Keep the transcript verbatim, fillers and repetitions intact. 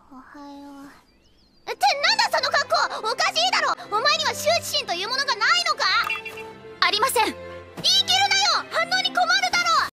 おはよう。ってなんだその格好、おかしいだろ。お前には羞恥心というものがないのか？ ありません。 言い切る